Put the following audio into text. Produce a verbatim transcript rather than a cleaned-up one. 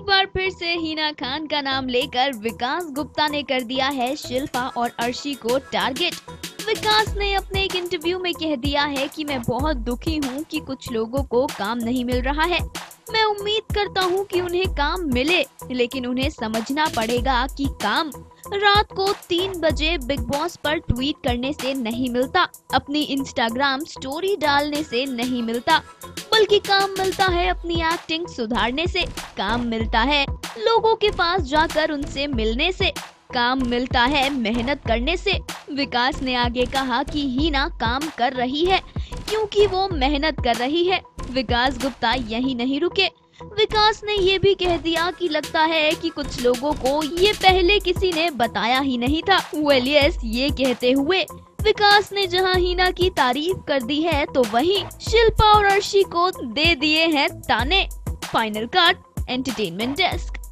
बार फिर से हिना खान का नाम लेकर विकास गुप्ता ने कर दिया है शिल्पा और अर्शी को टारगेट। विकास ने अपने एक इंटरव्यू में कह दिया है कि मैं बहुत दुखी हूं कि कुछ लोगों को काम नहीं मिल रहा है। मैं उम्मीद करता हूं कि उन्हें काम मिले, लेकिन उन्हें समझना पड़ेगा कि काम रात को तीन बजे बिग बॉस पर ट्वीट करने से नहीं मिलता, अपनी इंस्टाग्राम स्टोरी डालने से नहीं मिलता, बल्कि काम मिलता है अपनी एक्टिंग सुधारने से, काम मिलता है लोगों के पास जाकर उनसे मिलने से, काम मिलता है मेहनत करने से। विकास ने आगे कहा कि हिना काम कर रही है क्योंकि वो मेहनत कर रही है। विकास गुप्ता यही नहीं रुके, विकास ने ये भी कह दिया कि लगता है कि कुछ लोगों को ये पहले किसी ने बताया ही नहीं था। वेल यस, ये कहते हुए विकास ने जहां हिना की तारीफ कर दी है तो वहीं शिल्पा और अर्शी को दे दिए हैं ताने। Final cut, entertainment desk.